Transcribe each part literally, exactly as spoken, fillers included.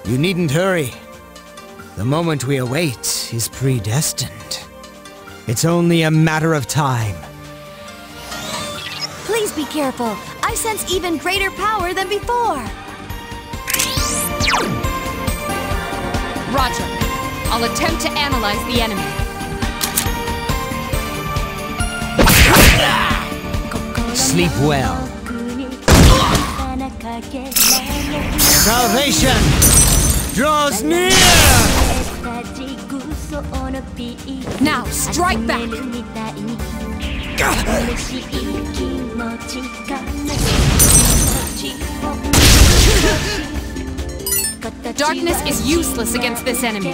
You needn't hurry. The moment we await is predestined. It's only a matter of time. Please be careful. I sense even greater power than before. Roger. I'll attempt to analyze the enemy. Sleep well. Salvation draws near! Now, strike back! Darkness is useless against this enemy.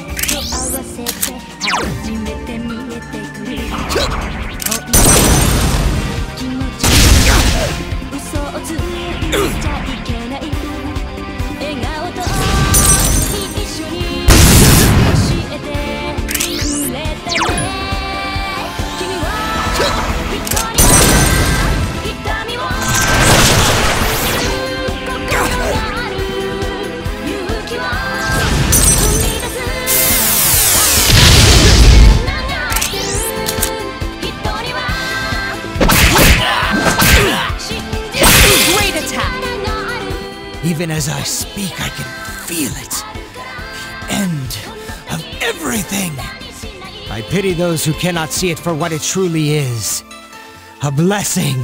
Even as I speak, I can feel it. The end of everything. I pity those who cannot see it for what it truly is. A blessing.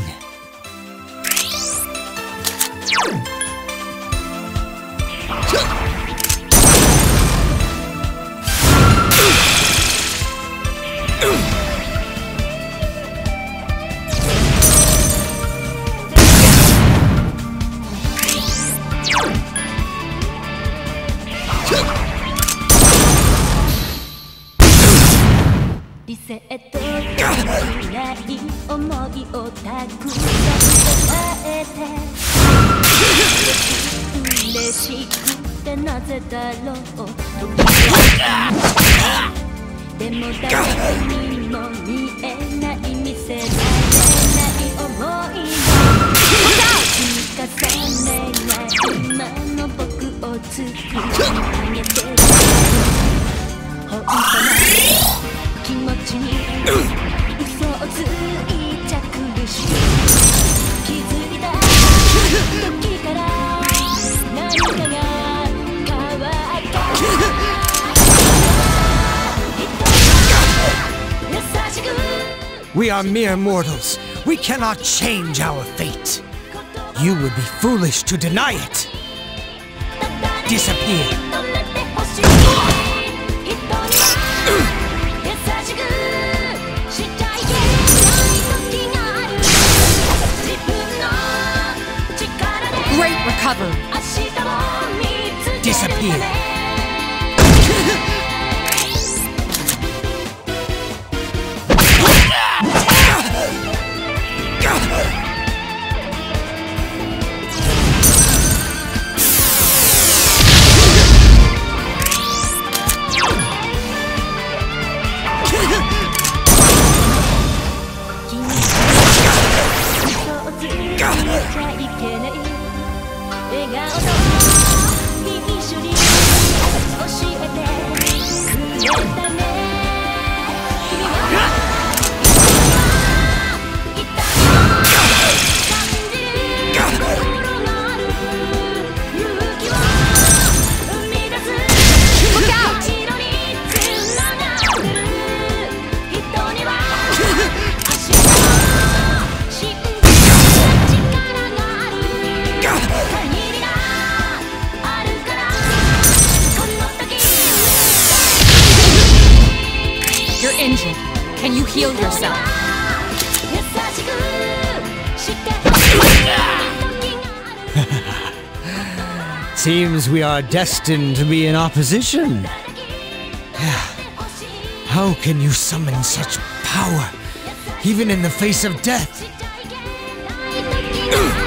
We are mere mortals. We cannot change our fate. You would be foolish to deny it. Disappear. Great recovery. Disappear. Injured. Can you heal yourself? Seems we are destined to be in opposition. How can you summon such power, even in the face of death?